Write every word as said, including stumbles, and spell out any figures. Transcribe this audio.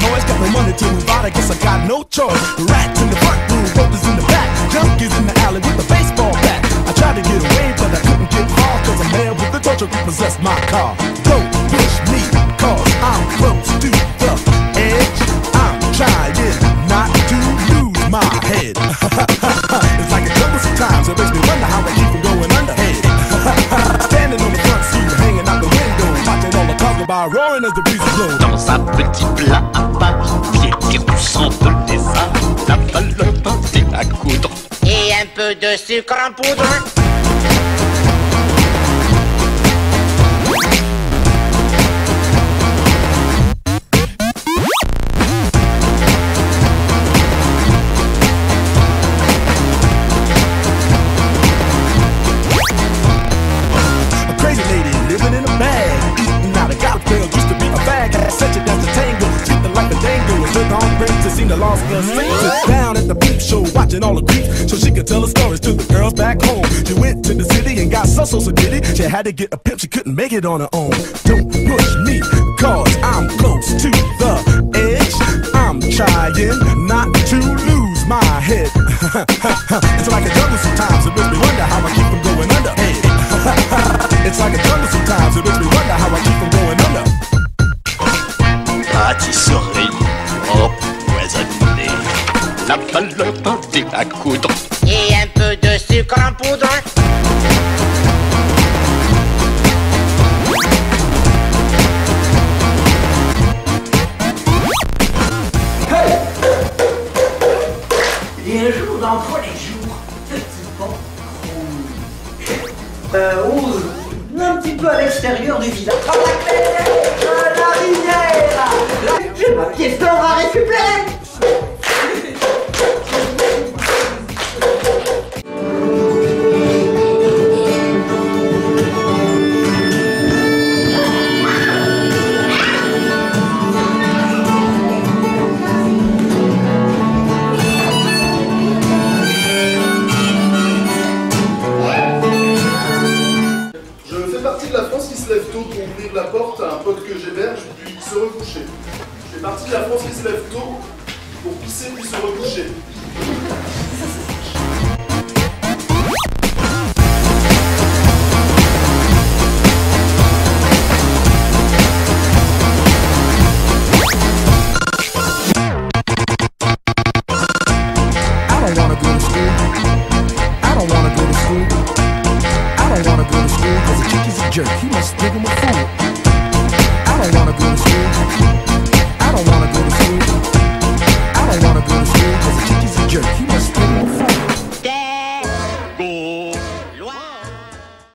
noise, got no money to move out, I guess I got no choice. Rats in the front room, rollers in the back, junkies in the alley with a baseball bat. I tried to get away, but I couldn't get far, cause a man with the torture repossessed my car. Don't push me, cause I'm close to the edge. I'm trying not to lose my head. It's like a jungle sometimes, it makes me wonder how I keep from going under. Hey. Standing on the front seat, hanging out the window, watching all the cars go by, roaring as the breeze blows. Dans un petit plat à part, pied du sang de lézard, la valeur pâté à coudre. Et un peu de sucre en poudre. Sit down at the peep show, watching all the creeps, so she could tell her stories to the girls back home. She went to the city and got so so so diddy. She had to get a pimp, she couldn't make it on her own. Don't push me, cause I'm close to the edge. I'm trying not to lose my head. It's like a jungle sometimes, it makes me wonder how I keep from going under. Hey. It's like a jungle sometimes, it makes me wonder how I keep from going under. Pâtisserie empoisonnée, la valeur pâté à coudre. Et un peu de sucre en poudre. Hey! Et un jour d'entre les jours, petit pont rouge. Euh, rouge, un petit peu à l'extérieur du village. Oh, la claire, la rivière! J'ai ma pièce d'or à récupérer! Ouvrir la porte à un pote que j'héberge puis se recoucher. Je fais partie de la France qui se lève tôt pour pisser puis se recoucher. Jerk, he must think I'm a fool. I don't wanna go to school. I don't wanna go to school. I don't wanna go to school.